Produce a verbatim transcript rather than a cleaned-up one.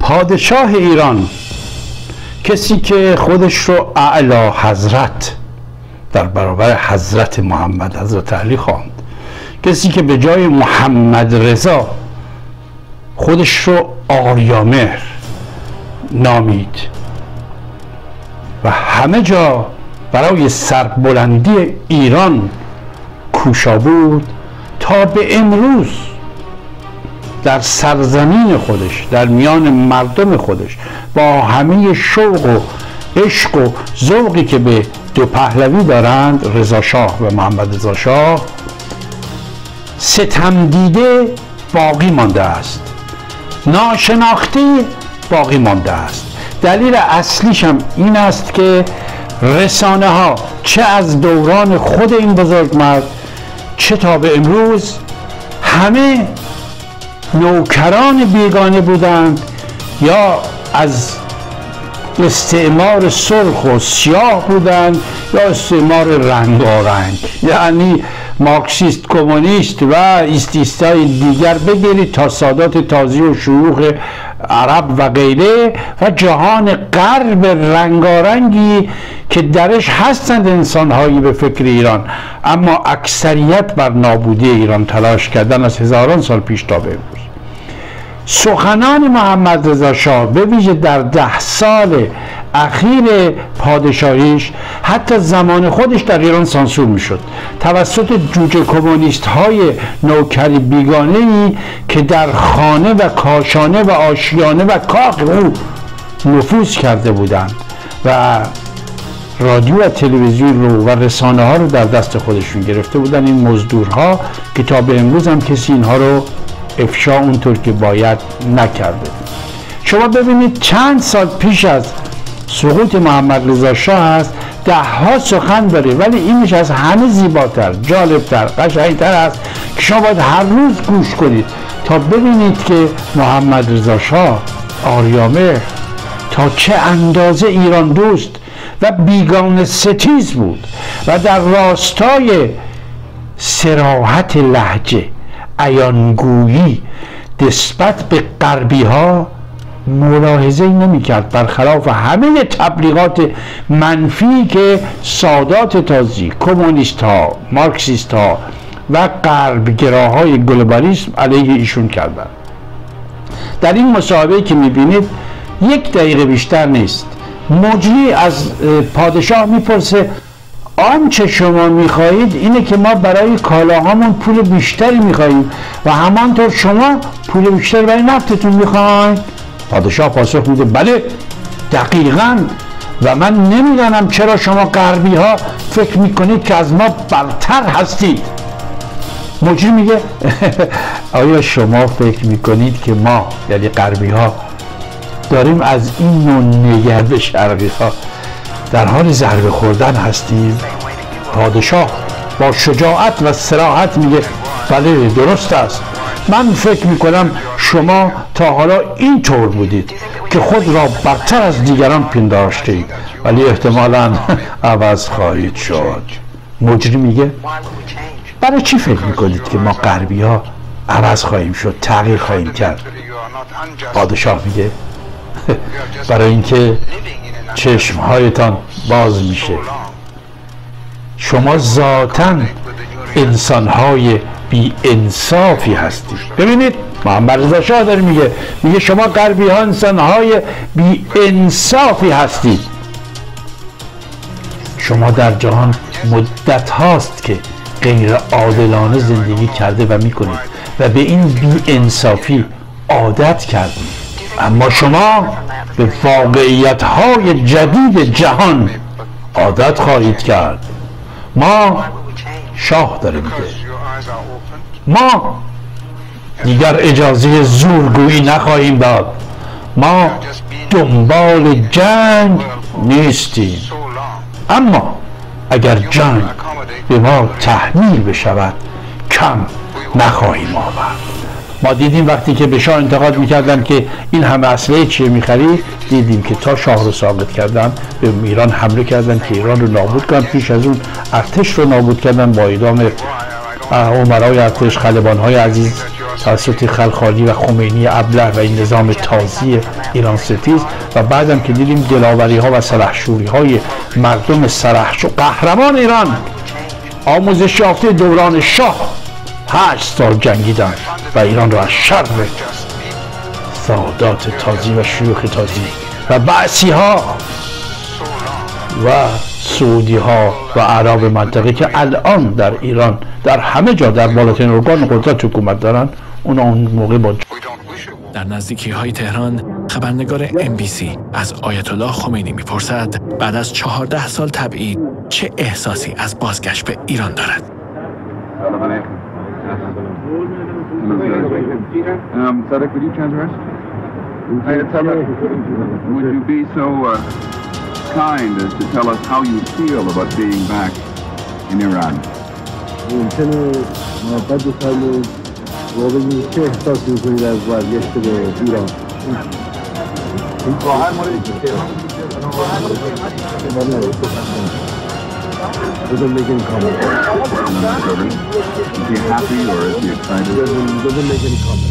پادشاه ایران، کسی که خودش رو اعلی حضرت در برابر حضرت محمد حضرت علی خواند، کسی که به جای محمد رضا خودش رو آریامهر نامید و همه جا برای سربلندی ایران کوشا بود، تا به امروز در سرزمین خودش، در میان مردم خودش، با همه شوق و عشق و ذوقی که به دو پهلوی دارند، رضا شاه و محمد رضا شاه، ستم دیده باقی مانده است، ناشناخته باقی مانده است. دلیل اصلیش هم این است که رسانه ها چه از دوران خود این بزرگمرد چه تا به امروز همه نوکران بیگانه بودند، یا از استعمار سرخ و سیاه بودند یا استعمار رنگارنگ، یعنی مارکسیست، کمونیست و ایستیستای دیگر بگیرید تا سادات تازی و شیوخ عرب و غیره و جهان غرب رنگارنگی که درش هستند انسانهایی به فکر ایران، اما اکثریت بر نابودی ایران تلاش کردن از هزاران سال پیش تا به امروز. سخنان محمد رضا شاه به ویژه در ده سال اخیر پادشاهیش حتی زمان خودش در ایران سانسور میشد توسط جوجه کمونیست های نوکری بیگانه ای که در خانه و کاشانه و آشیانه و کاخ او نفوذ کرده بودند و رادیو و تلویزیون رو و رسانه ها رو در دست خودشون گرفته بودن. این مزدورها که تا به امروز هم کسی اینها رو افشا اونطور که باید نکرده. شما ببینید چند سال پیش از سقوط محمد رضا شاه هست، ده ها سخن داره، ولی اینش از همه زیباتر، جالبتر، قشنگتر است که شما باید هر روز گوش کنید تا ببینید که محمد رضا شاه آریامهر تا چه اندازه ایران دوست و بیگانه ستیز بود و در راستای صراحت لهجه، عیانگویی نسبت به غربی ها ملاحظه نمی کرد، برخلاف همه تبلیغات منفی که سادات تازی، کمونیست ها، مارکسیست ها و غربگراهای گلوبالیسم علیه ایشون کردند. در این مصاحبه که می بینید یک دقیقه بیشتر نیست، مجری از پادشاه میپرسه آنچه شما میخواهید اینه که ما برای کالاهامون پول بیشتری میخواهیم و همانطور شما پول بیشتر برای نفتتون میخواهید؟ پادشاه پاسخ میده بله دقیقاً، و من نمیدانم چرا شما غربی ها فکر میکنید که از ما برتر هستید. مجری میگه آیا شما فکر میکنید که ما یعنی غربی ها داریم از این نوع نگرد شرقی ها در حال ضربه خوردن هستیم؟ پادشاه با شجاعت و صراحت میگه بله درست است، من فکر میکنم شما تا حالا این طور بودید که خود را برتر از دیگران پنداشتید، ولی احتمالاً عوض خواهید شد. مجری میگه برای چی فکر میکنید که ما غربی ها عوض خواهیم شد، تغییر خواهیم کرد؟ پادشاه میگه برای اینکه چشمهایتان باز میشه، شما ذاتاً انسانهای بی انصافی هستید. ببینید محمد رضا شاه داره میگه میگه شما غربی ها انسانهای بی انصافی هستید. شما در جهان مدت هاست که غیر عادلانه زندگی کرده و میکنید و به این بی انصافی عادت کردید، اما شما به واقعیت های جدید جهان عادت خواهید کرد. ما شاه داره میگه ما دیگر اجازه زورگویی نخواهیم داد، ما دنبال جنگ نیستیم، اما اگر جنگ به ما تحمیل بشود کم نخواهیم آورد. ما دیدیم وقتی که به شاه انتقاد میکردن که این همه اسلحه چیه میخرید، دیدیم که تا شاه رو ساقط کردن به ایران حمله کردن که ایران رو نابود کردن. پیش از اون ارتش رو نابود کردن با اعدام امرای ارتش، خلبانهای عزیز توسط خلخالی و خمینی ابله و این نظام تازی ایران ستیز و بعدم که دیدیم دلاوری ها و سلحشوری های مردم سلحشور قهرمان ایران آموزش یافته دوران شاه هشت سال جنگیدن و ایران را از شر سادات تازی و شیوخ تازی و بعثی ها و سعودی ها و عرب منطقه که الان در ایران در همه جا در بالاترین ارگان قدرت حکومت دارن، اون اون موقع با در نزدیکی های تهران خبرنگار ام بی سی از آیت الله خمینی میپرسد بعد از چهارده سال تبعید چه احساسی از بازگشت به ایران دارد. Um, Sadek, would you transverse? Would you be so uh, kind as to tell us how you feel about being back in Iran? ممکنه محبت بفرمایید و بگید چه احساسی میکنید از برگشت به ایران؟ خواهر مورد Doesn't make any comment. Is he happy or is he excited? Doesn't, doesn't make any comment.